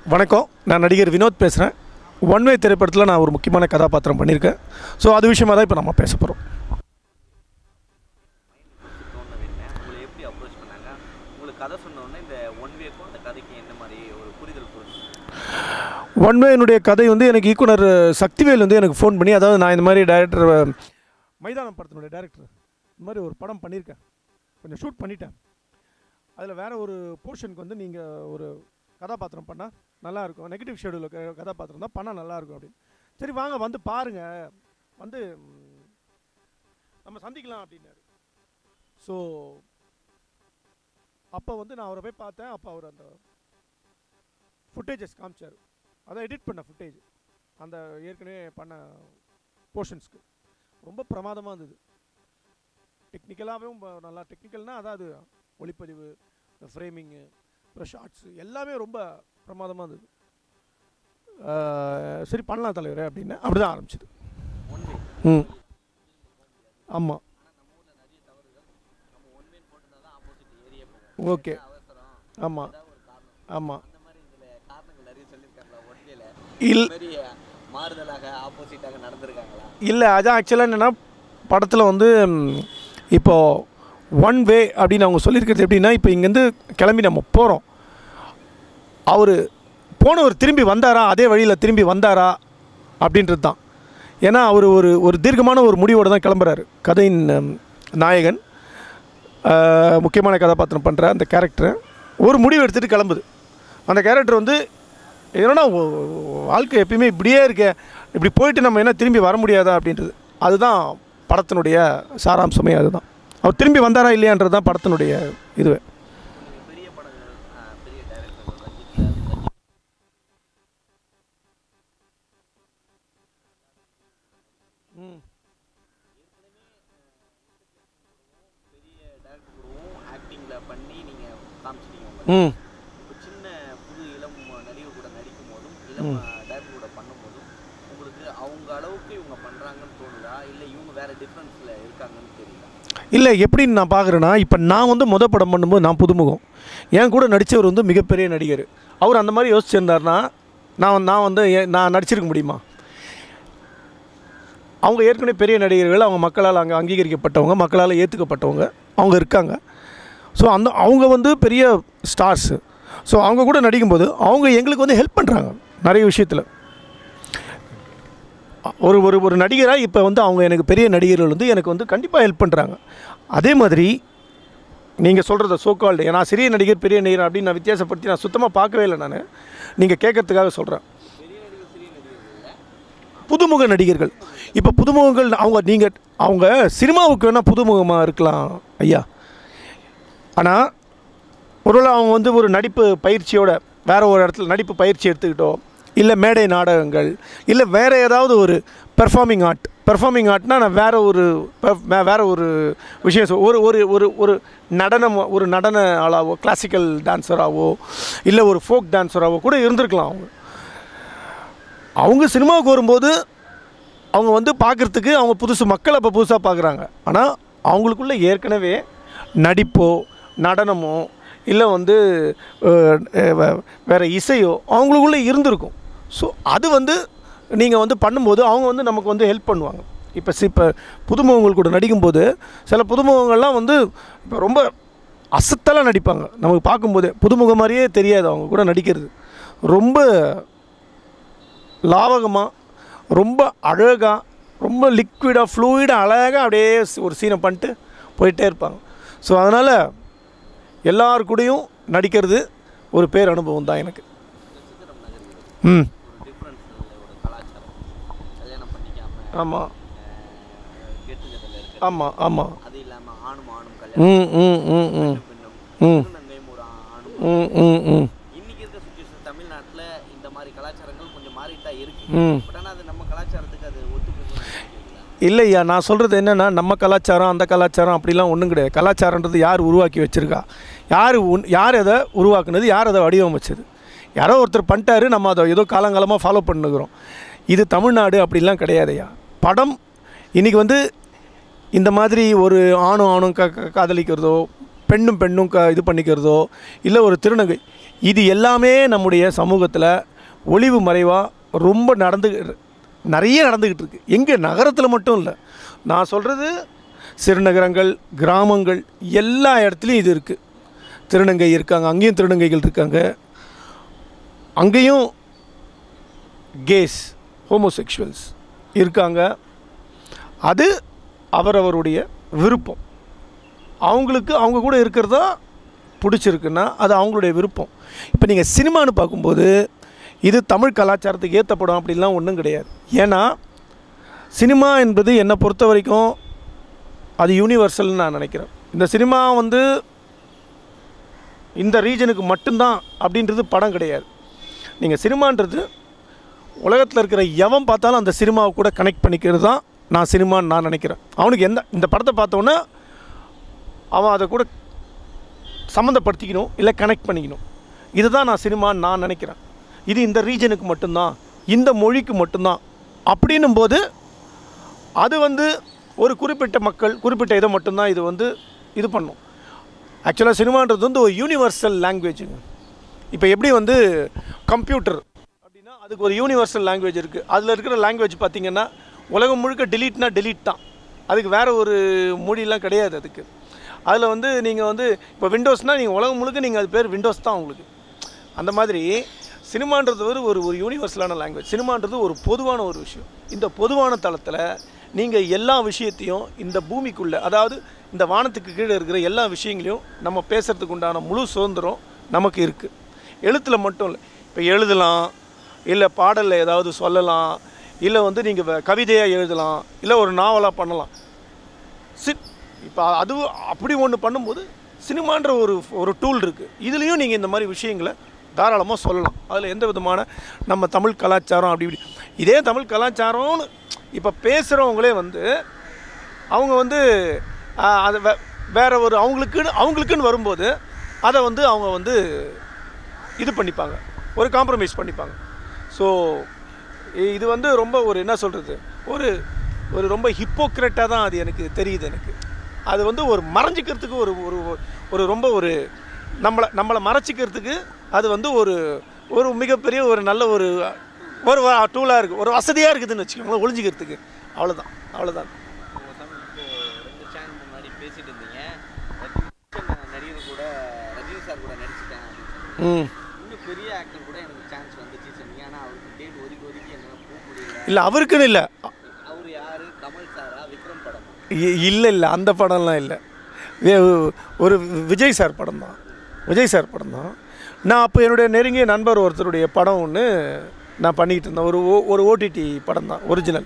வணக்கம், நான் நடிகர் வினோத் பேசுகிறேன். ஒன் வே திரைப்படத்தில் நான் ஒரு முக்கியமான கதாபாத்திரம் பண்ணியிருக்கேன். ஸோ அது விஷயமாக தான் இப்போ நம்ம பேச போகிறோம். ஒன் வேனுடைய கதை வந்து எனக்கு இயக்குனர் சக்திவேல் வந்து எனக்கு ஃபோன் பண்ணி, அதாவது நான் இந்த மாதிரி டைரக்டர் மைதானம் படத்தினுடைய டைரக்டர் இந்த மாதிரி ஒரு படம் பண்ணியிருக்கேன், கொஞ்சம் ஷூட் பண்ணிட்டேன், அதில் வேறு ஒரு போர்ஷனுக்கு வந்து நீங்கள் ஒரு கதாபாத்திரம் பண்ணால் நல்லாயிருக்கும், நெகட்டிவ் ஷெடியூல் கதாபாத்திரம் தான் பண்ணால் நல்லாயிருக்கும் அப்படின்னு. சரி வாங்க வந்து பாருங்கள், வந்து நம்ம சந்திக்கலாம் அப்படின்னாரு. ஸோ அப்போ வந்து நான் அவரை போய் பார்த்தேன். அப்போ அவர் அந்த ஃபுட்டேஜஸ் காமிச்சார், அதை எடிட் பண்ண ஃபுட்டேஜ், அந்த ஏற்கனவே பண்ண போர்ஷன்ஸ்க்கு ரொம்ப பிரமாதமாக இருந்தது. டெக்னிக்கலாகவும் நல்லா, டெக்னிக்கல்னால் அதாவது ஒளிப்பதிவு, இந்த ஃப்ரேமிங்கு, அப்புறம் ஷார்ட்ஸு எல்லாமே ரொம்ப பிரமாதமாக இருந்தது. சரி பண்ணலாம் தலைவரே அப்படின்னு அப்படி தான் ஆரம்பிச்சிது. ஆமாம், ஓகே, ஆமாம் ஆமாம். இல்லை, அதான் ஆக்சுவலாக என்னென்னா படத்தில் வந்து இப்போது ஒன் வே அப்படின்னு அவங்க சொல்லியிருக்கிறது எப்படின்னா, இப்போ இங்கேருந்து கிளம்பி நம்ம போகிறோம், அவர் போனவர் திரும்பி வந்தாரா, அதே வழியில் திரும்பி வந்தாரா அப்படின்றது தான். ஏன்னா அவர் ஒரு தீர்க்கமான ஒரு முடிவோடு தான் கிளம்புறாரு. கதையின் நாயகன் முக்கியமான கதாபாத்திரம் பண்ணுற அந்த கேரக்டர் ஒரு முடிவு எடுத்துகிட்டு கிளம்புது. அந்த கேரக்டர் வந்து என்னன்னா, வாழ்க்கை எப்பயுமே இப்படியே இருக்க, இப்படி போயிட்டு நம்ம என்ன திரும்பி வர முடியாதா அப்படின்றது. அதுதான் படத்தினுடைய சாராம்சமே, அதுதான். அவர் திரும்பி வந்தாரா இல்லையான்றது தான் படத்தினுடைய இதுவே. இல்லை, எப்படின்னு நான் பார்க்குறேன்னா, இப்போ நான் வந்து படம் பண்ணும்போது நான் புதுமுகம், என் கூட நடித்தவர் வந்து மிகப்பெரிய நடிகர். அவர் அந்த மாதிரி யோசிச்சிருந்தார்னா நான் நடிச்சிருக்க முடியுமா? அவங்க ஏற்கனவே பெரிய நடிகர்கள், அவங்க மக்களால் அங்கே அங்கீகரிக்கப்பட்டவங்க, மக்களால் ஏற்றுக்கப்பட்டவங்க அவங்க இருக்காங்க. ஸோ அவங்க வந்து பெரிய ஸ்டார்ஸு. ஸோ அவங்க கூட நடிக்கும்போது அவங்க எங்களுக்கு வந்து ஹெல்ப் பண்ணுறாங்க நிறைய விஷயத்தில். ஒரு நடிகராக இப்போ வந்து அவங்க எனக்கு பெரிய நடிகர்கள் வந்து எனக்கு வந்து கண்டிப்பாக ஹெல்ப் பண்ணுறாங்க. அதே மாதிரி நீங்கள் சொல்கிறத சோகால்டு, நான் சிறிய நடிகர் பெரிய நடிகர் அப்படின்னு நான் வித்தியாசப்படுத்தி நான் சுத்தமாக பார்க்கவே இல்லை. நான் நீங்கள் கேட்கறதுக்காக சொல்கிறேன். புதுமுக நடிகர்கள், இப்போ புதுமுகங்கள் அவங்க சினிமாவுக்கு வேணால் புதுமுகமாக இருக்கலாம் ஐயா. ஆனால் ஒருவேளை அவங்க வந்து ஒரு நடிப்பு பயிற்சியோட வேறு ஒரு இடத்துல நடிப்பு பயிற்சி எடுத்துக்கிட்டோ, இல்லை மேடை நாடகங்கள், இல்லை வேறு ஏதாவது ஒரு பெர்ஃபார்மிங் ஆர்ட்னால் நான் வேறு ஒரு விஷயம் ஒரு நடன ஆளாவோ, கிளாசிக்கல் டான்ஸராகவோ, இல்லை ஒரு ஃபோக் டான்ஸராகவோ கூட இருந்திருக்கலாம். அவங்க சினிமாவுக்கு வரும்போது அவங்க வந்து பார்க்குறதுக்கு அவங்க மக்களை இப்போ புதுசாக பார்க்குறாங்க. ஆனால் அவங்களுக்குள்ளே ஏற்கனவே நடிப்போ நடனமோ இல்லை வந்து வேறு இசையோ அவங்களுக்குள்ளே இருந்திருக்கும். ஸோ அது வந்து நீங்கள் வந்து பண்ணும்போது அவங்க வந்து நமக்கு வந்து ஹெல்ப் பண்ணுவாங்க. இப்போ புதுமுகங்கள் கூட நடிக்கும்போது சில புதுமுகங்கள்லாம் வந்து இப்போ ரொம்ப அசத்தலாக நடிப்பாங்க. நமக்கு பார்க்கும்போதே புதுமுகம் மாதிரியே தெரியாது. அவங்க கூட நடிக்கிறது ரொம்ப லாவகமாக, ரொம்ப அழகாக, ரொம்ப லிக்விடாக, ஃப்ளூயிடாக, அழகாக அப்படியே ஒரு சீனை பண்ணிட்டு போயிட்டே இருப்பாங்க. ஸோ அதனால் எல்லாருக்கூடையும் நடிக்கிறது ஒரு பேர் அனுபவம் தான் எனக்கு. ஆமாம் ஆமாம் ஆமாம். இல்லையா, நான் சொல்கிறது என்னென்னா, நம்ம கலாச்சாரம் அந்த கலாச்சாரம் அப்படிலாம் ஒன்றும் கிடையாது. கலாச்சாரன்றது யார் உருவாக்கி வச்சுருக்கா, யார் எதை உருவாக்குனது, யார் அதை வடிவமைச்சது, யாரோ ஒருத்தர் பண்ணிட்டாரு, நம்ம அதை ஏதோ காலங்காலமாக ஃபாலோ பண்ணுகிறோம். இது தமிழ்நாடு அப்படிலாம் கிடையாதையா. படம் இன்றைக்கி வந்து இந்த மாதிரி ஒரு ஆணும் காதலிக்கிறதோ, பெண்ணும் இது பண்ணிக்கிறதோ, இல்லை ஒரு திருநங்கை, இது எல்லாமே நம்முடைய சமூகத்தில் ஒளிவு மறைவாக ரொம்ப நிறைய நடந்துக்கிட்டு இருக்குது. எங்கே நகரத்தில் மட்டும் இல்லை, நான் சொல்கிறது சிறுநகரங்கள், கிராமங்கள், எல்லா இடத்துலையும் இது இருக்குது. திருநங்கை இருக்காங்க, அங்கேயும் திருநங்கைகள் இருக்காங்க, அங்கேயும் கேஸ், ஹோமோசெக்ஷுவல்ஸ் இருக்காங்க. அது அவரவருடைய விருப்பம். அவங்களுக்கு அவங்க கூட இருக்கிறதா பிடிச்சிருக்குன்னா அது அவங்களுடைய விருப்பம். இப்போ நீங்கள் சினிமான்னு பார்க்கும்போது இது தமிழ் கலாச்சாரத்துக்கு ஏற்ற படம் அப்படின்லாம் ஒன்றும் கிடையாது. ஏன்னா சினிமா என்பது என்னை பொறுத்த வரைக்கும் அது யூனிவர்சல்னு நான் நினைக்கிறேன். இந்த சினிமா வந்து இந்த ரீஜனுக்கு மட்டும்தான் அப்படின்றது படம் கிடையாது. நீங்கள் சினிமான்றது உலகத்தில் இருக்கிற எவன் பார்த்தாலும் அந்த சினிமாவை கூட கனெக்ட் பண்ணிக்கிறது தான் நான் சினிமான்னு நான் நினைக்கிறேன். அவனுக்கு இந்த படத்தை பார்த்தோன்னே அவன் அதை கூட சம்மந்தப்படுத்திக்கணும், இல்லை கனெக்ட் பண்ணிக்கணும். இதுதான் நான் சினிமான்னு நான் நினைக்கிறேன். இது இந்த ரீஜனுக்கு மட்டும்தான், இந்த மொழிக்கு மட்டும்தான் அப்படின்னும் போது அது வந்து ஒரு குறிப்பிட்ட மக்கள் குறிப்பிட்ட இதை மட்டும்தான் இது வந்து இது பண்ணும். ஆக்சுவலாக சினிமான்றது வந்து ஒரு யூனிவர்சல் லாங்குவேஜுங்க. இப்போ எப்படி வந்து கம்ப்யூட்டர் அப்படின்னா அதுக்கு ஒரு யூனிவர்சல் லாங்குவேஜ் இருக்குது. அதில் இருக்கிற லாங்குவேஜ் பார்த்திங்கன்னா உலகம் முழுக்க டெலீட்னா டெலீட் தான், அதுக்கு வேறு ஒரு மொழியெலாம் கிடையாது. அதுக்கு அதில் வந்து நீங்கள் வந்து இப்போ விண்டோஸ்னால் நீங்கள் உலகம் முழுக்க நீங்கள் அது பேர் விண்டோஸ் தான் உங்களுக்கு. அந்த மாதிரி சினிமான்றது ஒரு யூனிவர்சலான லாங்குவேஜ். சினிமான்றது ஒரு பொதுவான ஒரு விஷயம். இந்த பொதுவான தளத்தில் நீங்கள் எல்லா விஷயத்தையும் இந்த பூமிக்குள்ளே, அதாவது இந்த வானத்துக்கு கீழே இருக்கிற எல்லா விஷயங்களையும் நம்ம பேசுகிறதுக்கு உண்டான முழு சுதந்திரம் நமக்கு இருக்குது. எழுத்தில் மட்டும் இல்லை, இப்போ எழுதலாம், இல்லை பாடலில் ஏதாவது சொல்லலாம், இல்லை வந்து நீங்கள் கவிதையாக எழுதலாம், இல்லை ஒரு நாவலாக பண்ணலாம். இப்போ அது அப்படி ஒன்று பண்ணும்போது சினிமான்ற ஒரு டூல் இருக்குது. இதுலேயும் நீங்கள் இந்த மாதிரி விஷயங்களை தாராளமாக சொல்லலாம். அதில் எந்த விதமான நம்ம தமிழ் கலாச்சாரம் அப்படி இப்படி இதே தமிழ் கலாச்சாரம்னு இப்போ பேசுகிறவங்களே வந்து அவங்க வந்து அது வேறு ஒரு அவங்களுக்குன்னு வரும்போது அதை வந்து அவங்க வந்து இது பண்ணிப்பாங்க, ஒரு காம்ப்ரமைஸ் பண்ணிப்பாங்க. ஸோ இது வந்து ரொம்ப ஒரு என்ன சொல்கிறது, ஒரு ரொம்ப ஹிப்போக்ரட்டாக தான் அது எனக்கு தெரியுது. எனக்கு அது வந்து ஒரு மறைஞ்சிக்கிறதுக்கு ஒரு ரொம்ப ஒரு நம்மளை மறைச்சிக்கிறதுக்கு அது வந்து ஒரு மிகப்பெரிய ஒரு நல்ல ஒரு டூலாக இருக்குது, ஒரு வசதியாக இருக்குதுன்னு வச்சுக்கோங்களேன் ஒளிஞ்சிக்கிறதுக்கு. அவ்வளோதான். பேசிட்டு இருந்தீங்க, நடிகர் கூட ரஜினி சார் கூட நடிச்சிட்டேன். இன்னும் பெரிய ஆக்டர் கூட எனக்கு சான்ஸ் வந்துச்சு சொன்னீங்க. ஆனால் அவருக்கு டேட் ஒதுக்கி என்னால் போக முடியல. இல்லை அவருக்குன்னு இல்லை, அவர் யார், கமல் சாரா, விக்ரம் படம்? இல்லை அந்த படம்லாம் இல்லை, ஒரு விஜய் சார் படம் தான். நான் அப்போ என்னுடைய நெருங்கிய நண்பர் ஒருத்தருடைய படம் ஒன்று நான் பண்ணிக்கிட்டு இருந்தேன். ஒரு ஓடிடி படம் தான், ஒரிஜினல்.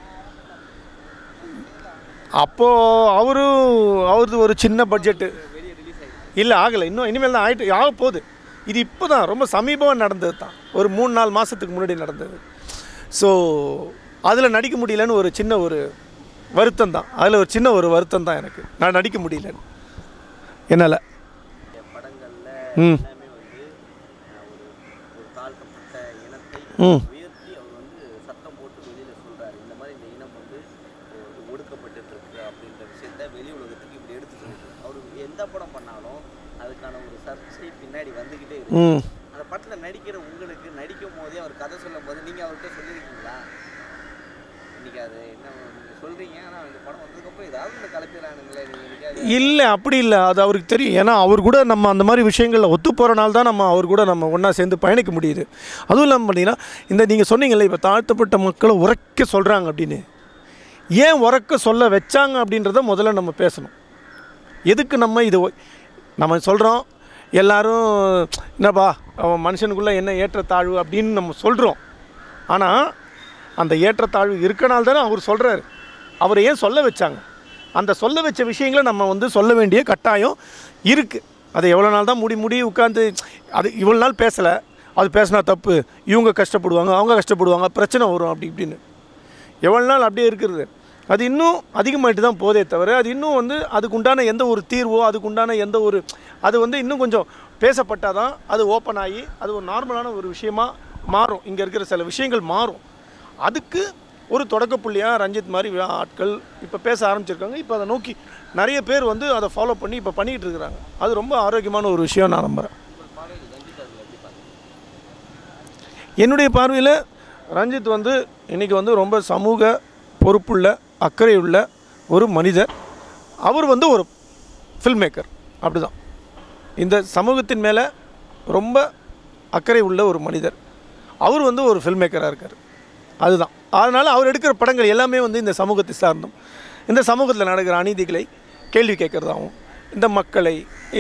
அப்போது அவரது ஒரு சின்ன பட்ஜெட்டு இல்லை, ஆகலை, இனிமேல் தான் ஆக போகுது. இது இப்போ தான் ரொம்ப சமீபமாக நடந்தது தான், ஒரு 3-4 மாதத்துக்கு முன்னாடி நடந்தது. ஸோ அதில் நடிக்க முடியலன்னு ஒரு சின்ன ஒரு வருத்தம் தான், அதில் ஒரு சின்ன ஒரு வருத்தம் தான் எனக்கு, நான் நடிக்க முடியலன்னு என்னால். படங்களில் ஒரு தாழ்த்தப்பட்ட இனத்தை உயர்த்தி அவர் வந்து சத்தம் போட்டு வெளியில் சொல்கிறார். இந்த மாதிரி இந்த இனம் வந்து ஒடுக்கப்பட்டு இருக்கு அப்படின்ற விஷயத்த வெளி உலகத்துக்கு இப்படி எடுத்து சொல்லிட்டு அவர் எந்த படம் பண்ணாலும் அதுக்கான ஒரு சர்ச்சை பின்னாடி வந்துக்கிட்டே இருக்கு. அந்த படத்தில் நடிக்கிற உங்களுக்கு நடிக்கும் போதே அவர் கதை சொல்லும் போது நீங்கள் அவர்கிட்ட சொல்லியிருக்கீங்களா, இன்னைக்கு அது என்ன நீங்கள் சொல்கிறீங்க, ஆனால் இந்த படம் வந்ததுக்கப்புறம் ஏதாவது இந்த கலப்பிறானுங்களே நீங்கள்? இல்லை, அப்படி இல்லை, அது அவருக்கு தெரியும். ஏன்னா அவர் கூட நம்ம அந்த மாதிரி விஷயங்களில் ஒத்து போகிறனால தான் அவர் கூட நம்ம ஒன்றா சேர்ந்து பயணிக்க முடியுது. அதுவும் இல்லாமல் பார்த்தீங்கன்னா இந்த நீங்கள் சொன்னீங்களே இப்போ தாழ்த்தப்பட்ட மக்களை உரைக்க சொல்கிறாங்க அப்படின்னு, ஏன் உரைக்க சொல்ல வச்சாங்க அப்படின்றத முதல்ல நம்ம பேசணும். எதுக்கு நம்ம சொல்கிறோம், எல்லோரும் என்னப்பா அவன் மனுஷனுக்குள்ளே என்ன ஏற்றத்தாழ்வு அப்படின்னு நம்ம சொல்கிறோம். ஆனால் அந்த ஏற்றத்தாழ்வு இருக்கனால தானே அவர் சொல்கிறாரு. அவரை ஏன் சொல்ல வச்சாங்க, அந்த சொல்ல வச்ச விஷயங்களை நம்ம வந்து சொல்ல வேண்டிய கட்டாயம் இருக்குது. அதை எவ்வளோ நாள் தான் மூடி உட்காந்து அது இவ்வளோ நாள் பேசலை, அது பேசினா தப்பு, இவங்க கஷ்டப்படுவாங்க, அவங்க கஷ்டப்படுவாங்க, பிரச்சனை வரும் அப்படி இப்படின்னு எவ்வளோ நாள் அப்படியே இருக்கிறது. அது இன்னும் அதிகமாகிட்டு தான் போதே தவிர அது இன்னும் வந்து அதுக்குண்டான எந்த ஒரு தீர்வோ அதுக்குண்டான எந்த ஒரு அது வந்து இன்னும் கொஞ்சம் பேசப்பட்டால் தான் அது ஓப்பன் ஆகி அது ஒரு நார்மலான ஒரு விஷயமாக மாறும். இங்கே இருக்கிற சில விஷயங்கள் மாறும். அதுக்கு ஒரு தொடக்க புள்ளியாக ரஞ்சித் மாதிரி ஆட்கள் இப்போ பேச ஆரம்பிச்சிருக்காங்க. இப்போ அதை நோக்கி நிறைய பேர் வந்து அதை ஃபாலோ பண்ணி இப்போ பண்ணிக்கிட்டு இருக்கிறாங்க. அது ரொம்ப ஆரோக்கியமான ஒரு விஷயம் நான் நம்புகிறேன். என்னுடைய பார்வையில் ரஞ்சித் வந்து இன்றைக்கி வந்து ரொம்ப சமூக பொறுப்புள்ள அக்கறை உள்ள ஒரு மனிதர். அவர் வந்து ஒரு ஃபில்ம் மேக்கர். அப்படி தான் இந்த சமூகத்தின் மேலே ரொம்ப அக்கறை உள்ள ஒரு மனிதர். அவர் வந்து ஒரு ஃபில்ம் மேக்கராக இருக்கார். அதுதான். அதனால் அவர் எடுக்கிற படங்கள் எல்லாமே வந்து இந்த சமூகத்தை சார்ந்தும் இந்த சமூகத்தில் நடக்கிற அநீதிகளை கேள்வி கேட்குறதாகவும் இந்த மக்களை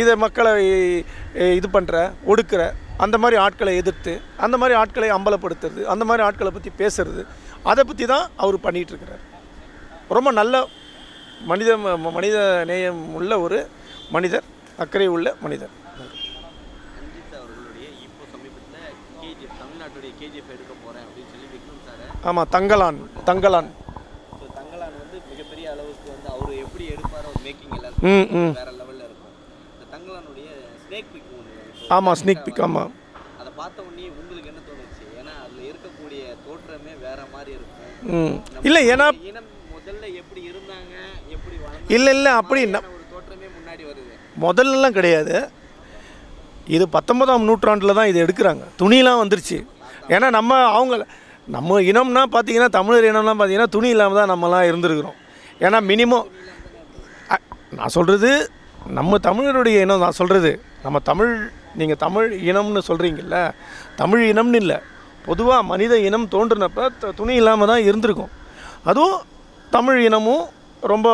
இது பண்ணுற ஒடுக்கிற அந்த மாதிரி ஆட்களை எதிர்த்து அந்த மாதிரி ஆட்களை அம்பலப்படுத்துறது அந்த மாதிரி ஆட்களை பற்றி பேசுறது அதை பற்றி தான் அவர் பண்ணிகிட்ருக்கிறார். ரொம்ப நல்ல மனித நேயம் உள்ள ஒரு மனிதர், அக்கறை உள்ள மனிதர். ரஞ்சித் அவர்களுடைய இப்போ சமீபத்தில் கேஜிஎஃப் தமிழ்நாட்டுடைய கேஜிஎஃப் எடுக்க போகிறேன் அப்படின்னு சொல்லி விக்ரம் சார் ஆமாம், தங்கலான் ஸோ தங்கலான் வந்து மிகப்பெரிய அளவுக்கு வந்து அவர் எப்படி எடுப்பாரோ மேக்கிங் எல்லாருக்கும் வேற லெவலில் இருக்கும். இந்த தங்கலானுடைய ஸ்னேக் பிக் ஒன்று. ஆமாம், ஸ்னேக் பிக். ஆமாம், அதை பார்த்த உடனே உங்களுக்கு என்ன தோணுச்சு? ஏன்னா அதில் இருக்கக்கூடிய தோற்றமே வேற மாதிரி இருக்கும். இல்லை, ஏன்னா முதல்ல எப்படி இருந்தாங்க, எப்படி இல்லை அப்படி ஒரு தோற்றமே முன்னாடி வருது. முதல்லலாம் கிடையாது. இது 19ஆம் நூற்றாண்டில் தான் இது எடுக்கிறாங்க. துணியெலாம் வந்துருச்சு. ஏன்னா நம்ம இனம்னா பார்த்தீங்கன்னா, தமிழர் இனம்லாம் பார்த்தீங்கன்னா துணி இல்லாமல் தான் நம்மலாம் இருந்துருக்குறோம். ஏன்னா மினிமம் நான் சொல்கிறது நம்ம தமிழருடைய இனம். நான் சொல்கிறது நம்ம நீங்கள் தமிழ் இனம்னு சொல்கிறீங்கல்ல, தமிழ் இனம்னு இல்லை, பொதுவாக மனித இனம் தோன்றினப்போ துணி இல்லாமல் தான் இருந்திருக்கும். அதுவும் தமிழ் இனமும் ரொம்ப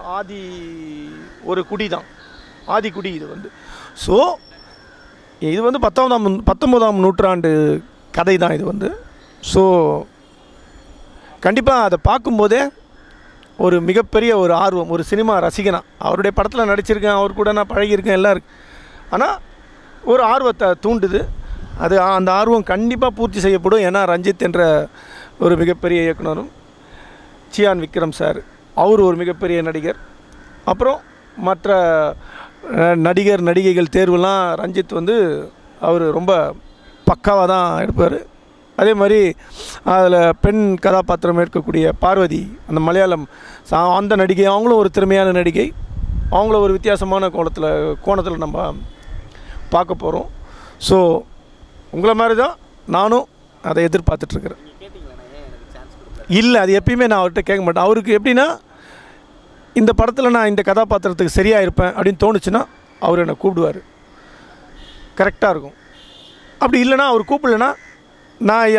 ஒரு குடி தான், ஆதிக்குடி இது வந்து. ஸோ இது வந்து 19ஆம் நூற்றாண்டு கதை தான் இது வந்து. ஸோ கண்டிப்பாக அதை பார்க்கும்போதே ஒரு மிகப்பெரிய ஒரு ஆர்வம், ஒரு சினிமா ரசிகனா, அவருடைய படத்தில் நடிச்சிருக்கேன், அவர் கூட நான் பழகியிருக்கேன், எல்லாம் இருக்குது. ஆனால் ஒரு ஆர்வத்தை தூண்டுது. அந்த ஆர்வம் கண்டிப்பாக பூர்த்தி செய்யப்படும். ஏன்னா ரஞ்சித் என்ற ஒரு மிகப்பெரிய இயக்குனரும், சியான் விக்ரம் சார் அவர் ஒரு மிகப்பெரிய நடிகர், அப்புறம் மற்ற நடிகைகள் தேர்வுலாம் ரஞ்சித் வந்து அவர் ரொம்ப பக்காவாக தான் எடுப்பார். அதே மாதிரி அதில் பெண் கதாபாத்திரம் ஏற்கக்கூடிய பார்வதி, அந்த மலையாளம் அந்த நடிகை, அவங்களும் ஒரு திறமையான நடிகை. அவங்கள ஒரு வித்தியாசமான கோணத்தில் நம்ம பார்க்க போகிறோம். ஸோ உங்களை மாதிரி தான் நானும் அதை எதிர்பார்த்துட்ருக்குறேன். இல்லை, அது எப்பயுமே நான் அவர்கிட்ட கேட்க மாட்டேன். அவருக்கு எப்படின்னா, இந்த படத்தில் நான் இந்த கதாபாத்திரத்துக்கு சரியாக இருப்பேன் அப்படின்னு தோணுச்சுன்னா அவர் என்னை கூப்பிடுவார். கரெக்டாக இருக்கும். அப்படி இல்லைனா அவர் கூப்பிடலன்னா நான்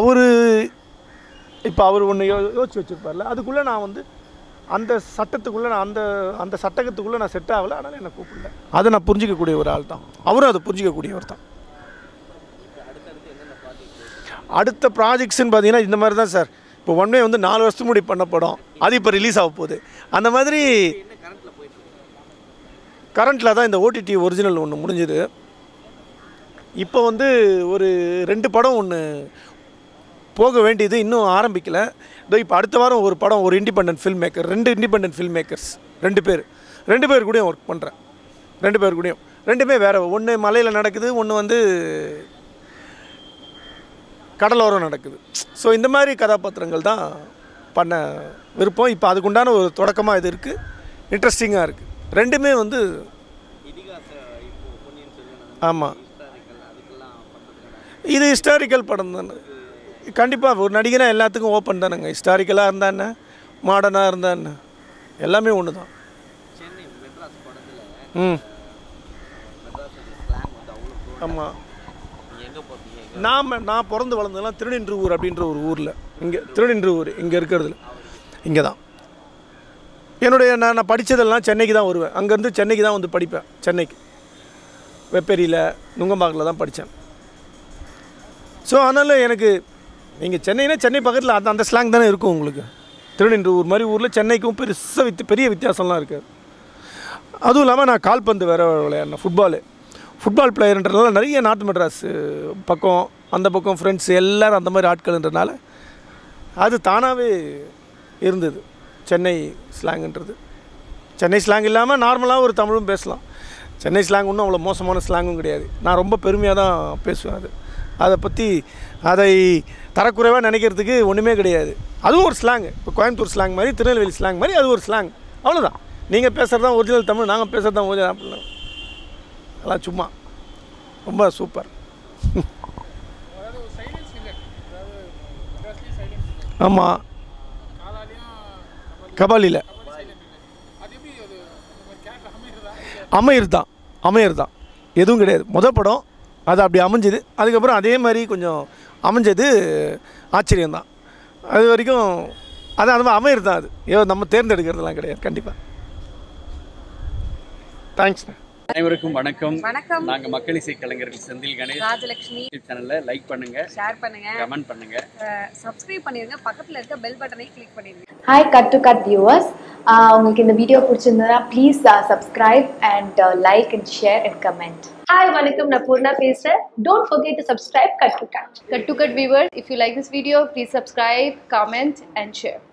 அவர் ஒன்று யோசிச்சு வச்சுருப்பார்ல, அதுக்குள்ளே நான் வந்து அந்த சட்டத்துக்குள்ளே நான் அந்த சட்டத்துக்குள்ளே நான் செட் ஆகலை, அதனால் என்னை கூப்பிடல. அதை நான் புரிஞ்சிக்கக்கூடிய ஒரு ஆள் தான் அவரும், அதை புரிஞ்சிக்கக்கூடியவர் தான். அடுத்த ப்ராஜெக்ட்ஸ்ன்னு பார்த்தீங்கன்னா இந்த மாதிரி தான் சார். இப்போ ஒன் வே வந்து 4 வருஷத்துக்கு முன்னாடி பண்ண படம், அது இப்போ ரிலீஸ் ஆக போகுது. அந்த மாதிரி கரண்ட்டில் தான் இந்த ஓடிடி ஒரிஜினல் ஒன்று முடிஞ்சுது. இப்போ வந்து ஒரு 2 படம் ஒன்று போக வேண்டியது இன்னும் ஆரம்பிக்கலை. இதோ இப்போ அடுத்த வாரம் ஒரு படம், ஒரு independent film maker, 2 independent film makers, 2 பேர் கூடயும் ஒர்க் பண்ணுறேன். 2 பேர் கூடயும் 2மே வேறு. ஒன்று மலையில் நடக்குது, ஒன்று வந்து கடலோரம் நடக்குது. ஸோ இந்த மாதிரி கதாபாத்திரங்கள் தான் பண்ண விருப்பம். இப்போ அதுக்குண்டான ஒரு தொடக்கமாக இது இருக்குது, இன்ட்ரெஸ்டிங்காக இருக்குது. 2மே வந்து ஆமாம், இது ஹிஸ்டாரிக்கல் படம் தானே. கண்டிப்பாக ஒரு நடிகனாக எல்லாத்துக்கும் ஓப்பன் தானேங்க. ஹிஸ்டாரிக்கலாக இருந்தா என்ன, மாடர்னாக இருந்தா என்ன, எல்லாமே ஒன்று தான். ஆமாம், நான் பிறந்து வளர்ந்ததெல்லாம் திருநின்றவூர் அப்படின்ற ஒரு ஊரில், இங்கே திருநின்றவூர் இங்கே இருக்கிறதுல இங்கே தான் நான் படித்ததெல்லாம் சென்னைக்கு தான் வருவேன். அங்கேருந்து சென்னைக்கு தான் வந்து படிப்பேன். சென்னைக்கு வெப்பேரியில் நுங்கம்பாக்கில் தான் படித்தேன். ஸோ அதனால் எனக்கு நீங்கள் சென்னைனா சென்னை பக்கத்தில் அந்த ஸ்லாங் தானே இருக்கும் உங்களுக்கு. திருநின்றவூர் மாதிரி ஊரில் சென்னைக்கும் பெரிய வித்தியாசம்லாம் இருக்குது. அதுவும் இல்லாமல் நான் கால்பந்து வேறு விளையாடினேன், ஃபுட்பால் பிளேயர்ன்றதுனால நிறைய நார்த் மெட்ராஸ் பக்கம், அந்த பக்கம் ஃப்ரெண்ட்ஸ் எல்லோரும் அந்த மாதிரி ஆட்கள்ன்றதுனால அது தானாகவே இருந்தது. சென்னை ஸ்லாங்குன்றது சென்னை ஸ்லாங் இல்லாமல் நார்மலாக ஒரு தமிழும் பேசலாம். சென்னை ஸ்லாங் ஒன்றும் அவ்வளோ மோசமான ஸ்லாங்கும் கிடையாது. நான் ரொம்ப பெருமையாக தான் பேசுவேன். அதை பற்றி தரக்குறைவாக நினைக்கிறதுக்கு ஒன்றுமே கிடையாது. அதுவும் ஒரு ஸ்லாங். இப்போ கோயம்புத்தூர் ஸ்லாங் மாதிரி, திருநெல்வேலி ஸ்லாங் மாதிரி அது ஒரு ஸ்லாங், அவ்வளோதான். நீங்கள் பேசுகிறது தான் ஒரிஜினல் தமிழ், நாங்கள் பேசுகிறது தான் ஒரிஜினல் அப்படிலாம் அதெல்லாம் சும்மா ரொம்ப சூப்பர். ஆமாம், கபாலியில் அமையர் தான் எதுவும் கிடையாது. மொதல் படம் அது அப்படி அமைஞ்சுது. அதுக்கப்புறம் அதே மாதிரி கொஞ்சம் அமைஞ்சது ஆச்சரியம்தான். அது வரைக்கும் அதான் அது அமையர் தான். அது நம்ம தேர்ந்தெடுக்கிறதுலாம் கிடையாது. கண்டிப்பாக. தேங்க்ஸ். அனைவருக்கும் வணக்கம். வணக்கம். நாங்க மக்கள் இசை கலைஞர்கள் செந்தில் கணேஷ், ராஜலட்சுமி. சேனலை லைக் பண்ணுங்க, ஷேர் பண்ணுங்க, கமெண்ட் பண்ணுங்க, சப்ஸ்கிரைப் பண்ணிருங்க, பக்கத்துல இருக்க பெல் பட்டனை கிளிக் பண்ணிருங்க. Hi cut to cut viewers, உங்களுக்கு இந்த வீடியோ பிடிச்சிருந்தா please subscribe and like and share and comment. Hi வணக்கம், நான் பூர்ணா பேசுறேன். Don't forget to subscribe Cut to Cut. Cut to Cut viewers, if you like this video, please subscribe, comment and share.